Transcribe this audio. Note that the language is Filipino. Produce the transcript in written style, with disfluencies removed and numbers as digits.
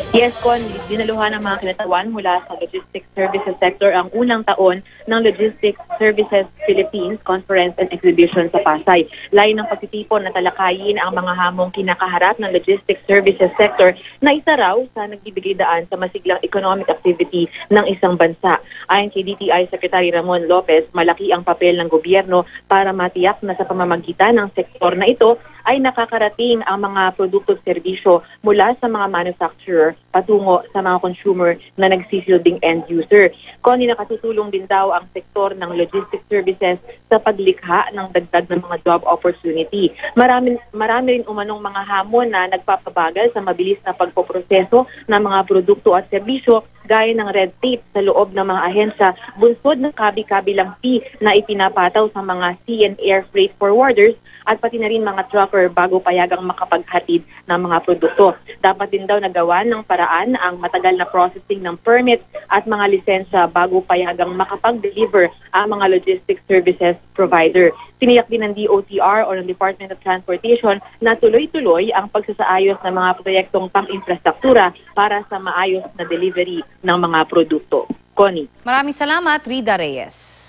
Yes, Con, dinaluhan ng mga kinatawan mula sa Logistics Services Sector ang unang taon ng Logistics Services Philippines Conference and Exhibition sa Pasay. Layo ng pagtitipon na talakayin ang mga hamong kinakaharap ng Logistics Services Sector na isa raw sa nagbibigay daan sa masiglang economic activity ng isang bansa. Ayon kay DTI Secretary Ramon Lopez, malaki ang papel ng gobyerno para matiyak na sa pamamagitan ng sektor na ito ay nakakarating ang mga produkto at serbisyo mula sa mga manufacturer patungo sa mga consumer na nagsisilbing end user. Kung nakatutulong din daw ang sektor ng logistics services sa paglikha ng dagdag ng mga job opportunity. Marami rin umanong mga hamon na nagpapabagal sa mabilis na pagpoproseso ng mga produkto at serbisyo gaya ng red tape sa loob ng mga ahensya, bunsod ng kabi-kabilang fee na ipinapataw sa mga sea and air freight forwarders at pati na rin mga trucker bago payagang makapaghatid ng mga produkto. Dapat din daw nagawa ng paraan ang matagal na processing ng permit at mga lisensya bago payagang makapag-deliver ang mga logistics services provider. Tiniyak din ng DOTR o ng Department of Transportation na tuloy-tuloy ang pagsasaayos ng mga proyektong pang-infrastruktura para sa maayos na delivery ng mga produkto. Connie. Maraming salamat, Rida Reyes.